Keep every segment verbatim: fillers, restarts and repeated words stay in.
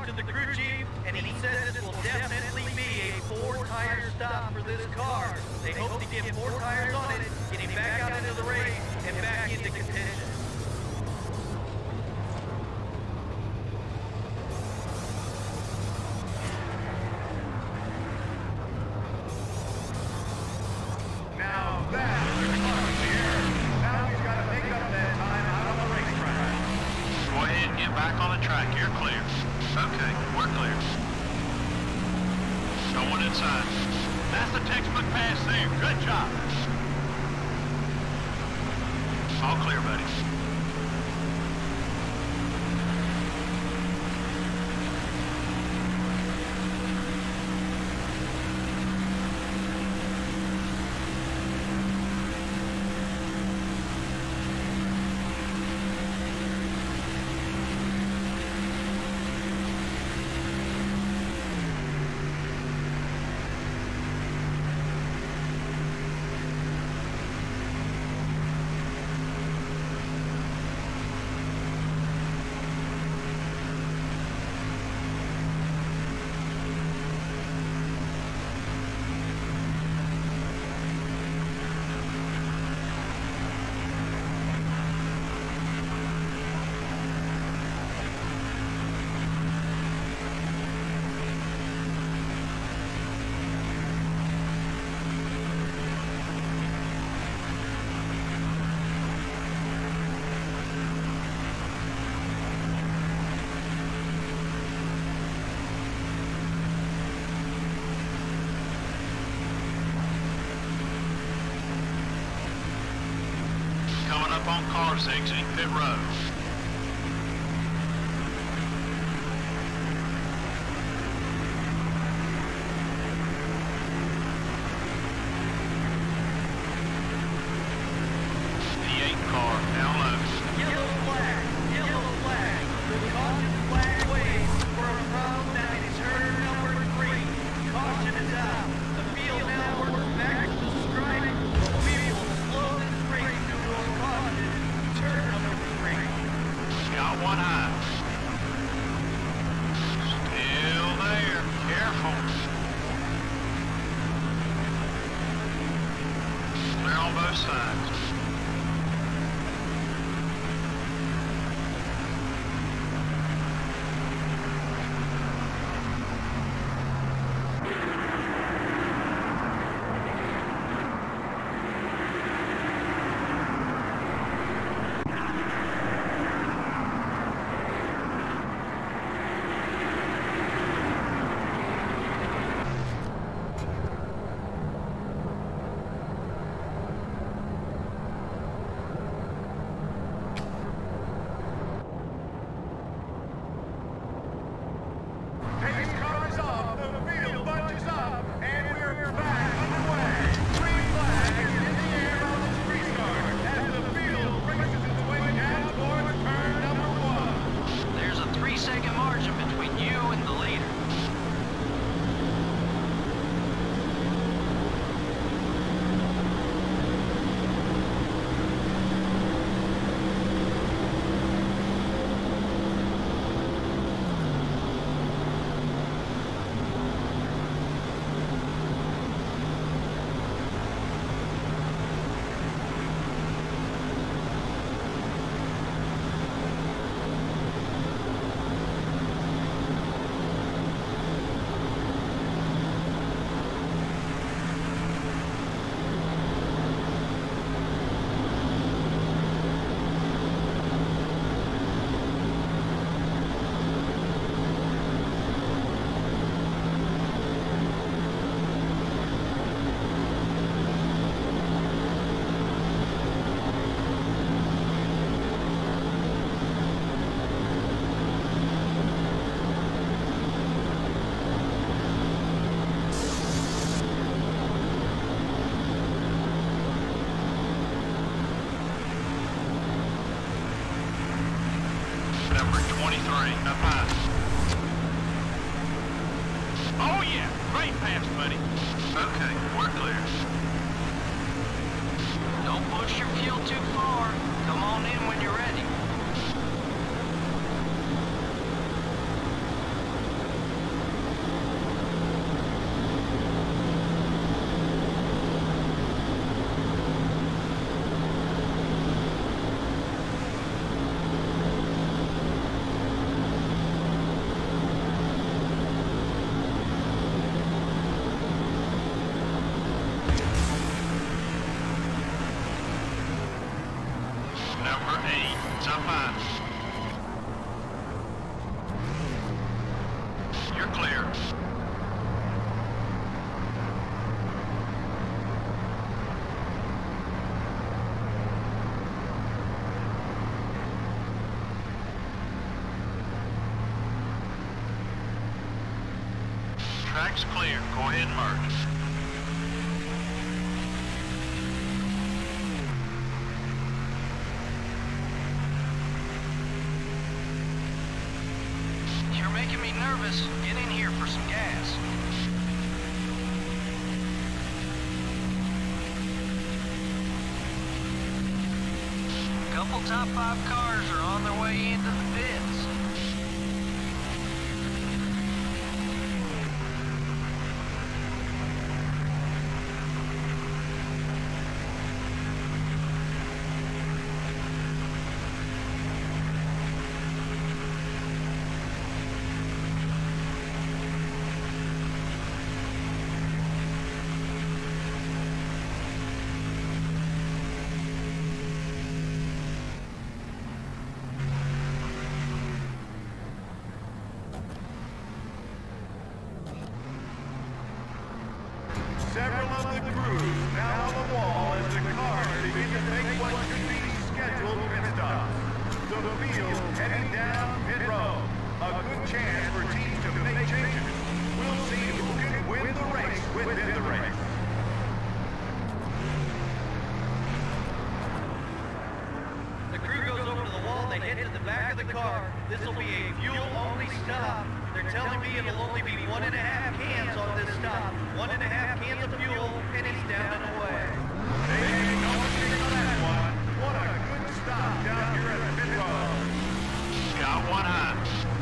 to the crew chief, and he says this will definitely be a four-tire stop for this car. They hope to get four tires on it, getting back out into the race and back into contention. Now that's the car here. Now he's got to make up that time out on the racetrack. Go ahead and get back on the track. You're clear. Okay, we're clear. Going inside. That's the textbook pass there. Good job. All clear, buddy. Up on cars exiting pit road. The eight car now low. Yellow flag, yellow flag. The caution flag waves for a problem that is turn number three. Caution is out. The field now works back to strike. We will slow this race due to a caution. Turn number three. Got one eye. Still there. Careful. Clear on both sides. Pace cars up, the field bunches up, and we're back underway. Green flag is in the air on the restart as the field races its way down towards turn number one. There's a three-second margin between you and the leader. Number twenty-three, up high. Oh yeah, great pass, buddy. Okay, we're clear. Don't push your fuel too far. Come on in when you're ready. Hey, top five. You're clear. Track's clear. Go ahead and merge. You're making me nervous. Get in here for some gas. Couple top five cars are on their way into the pits. Several of the crews now on the wall as the cars begin to make what should be scheduled pit stops. The field heading down pit road. A good chance for teams to make changes. We'll see who can win the race within the race. The crew goes over to the wall, they head to the back of the car. This will be a fuel-only stop. They're telling me it'll only be one and a half cans on this stop. One and a half cans of fuel, and he's down and away. They ain't no mistake on that one. What a good stop down here at pit road. Got one high.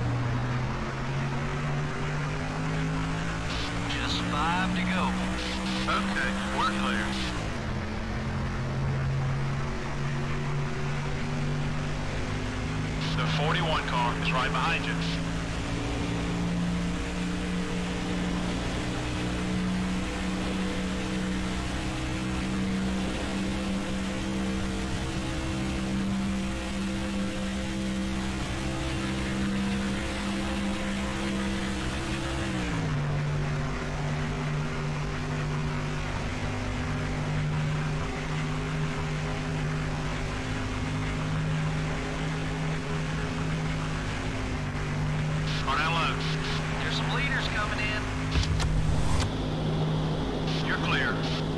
Just five to go. Okay, we're clear. The forty-one car is right behind you. Go down low. There's some leaders coming in. You're clear.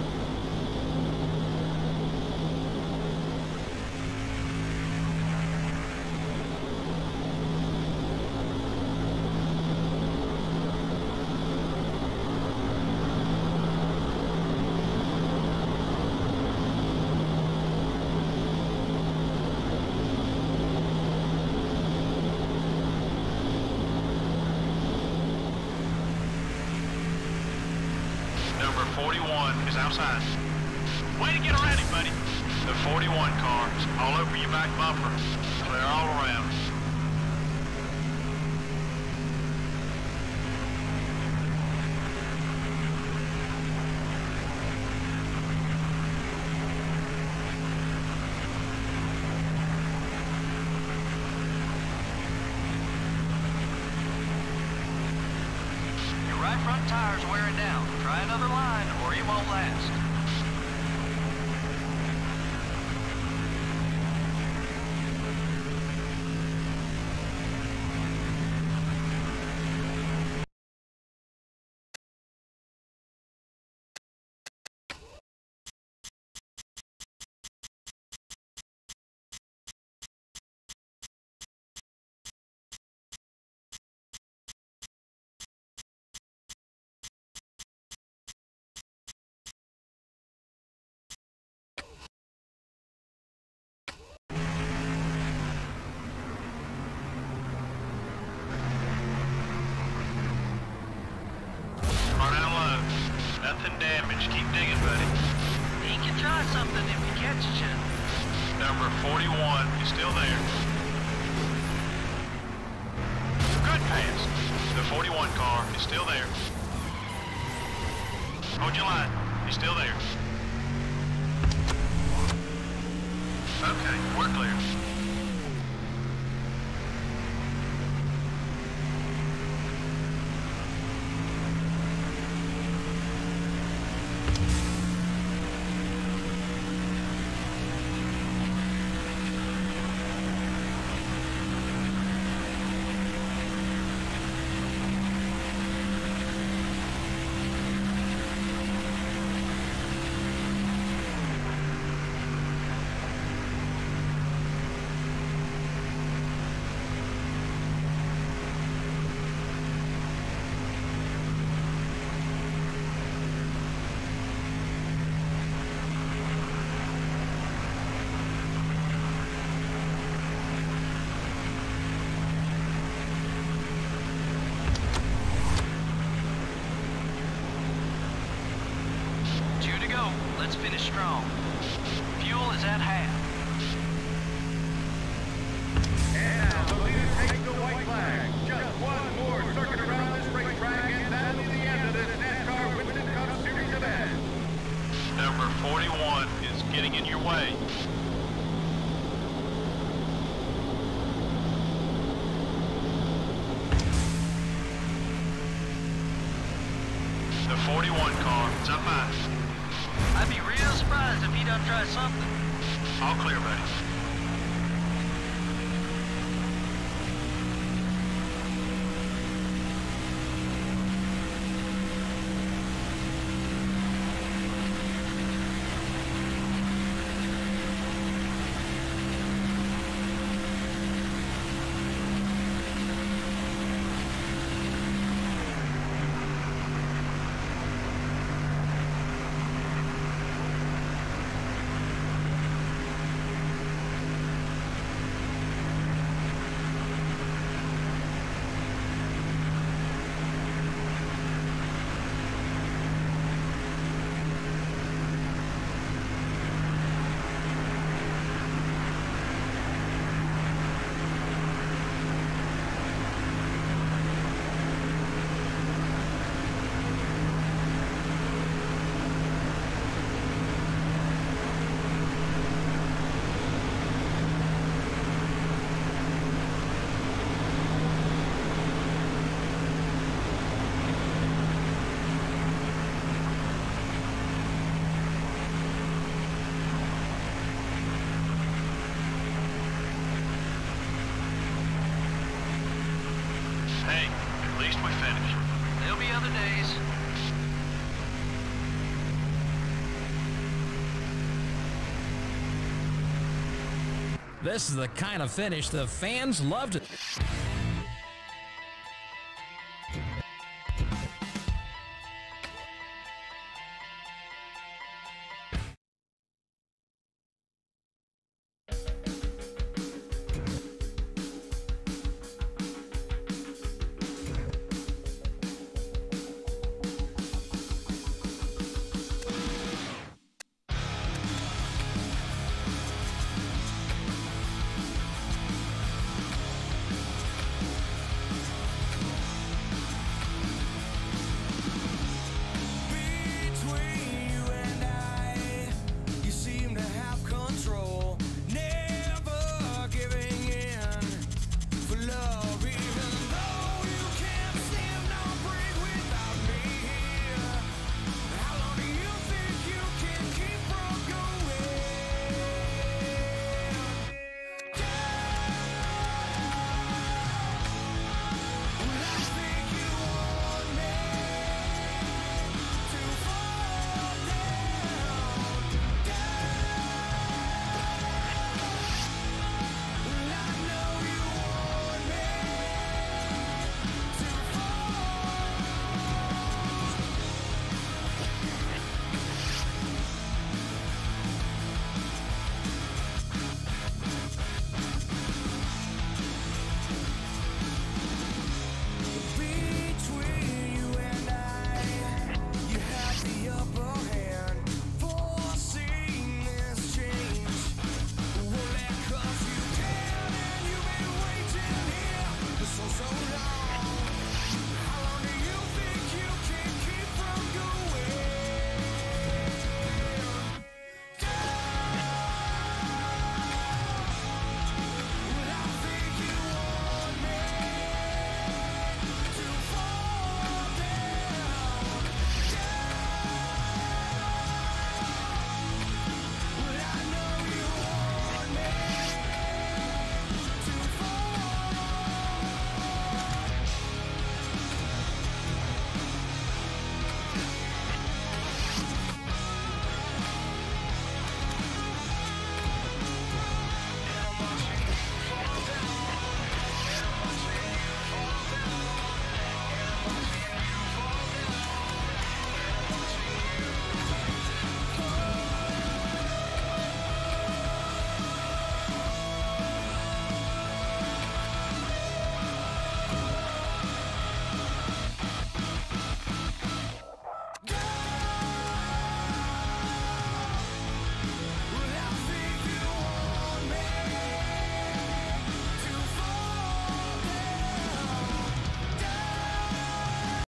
Number forty-one is outside. Way to get around him, buddy. The forty-one car is all over your back bumper. Clear all around. Your right front tire's wearing down. Try another line or you won't last. Nothing damaged. Keep digging, buddy. He can try something if he catches you. Number forty-one is still there. Good pass. The forty-one car is still there. Hold your line. He's still there. Okay, we're clear. Let's finish strong. Fuel is at half. And now the leader takes the white flag. Just one more circuit around this racetrack, and that'll be the end of this NASCAR Winston Cup Series event. Number forty-one is getting in your way. The forty-one car is up high. I'd be real surprised if he done try something. All clear, buddy. Hey, at least we finished. There'll be other days. This is the kind of finish the fans love to...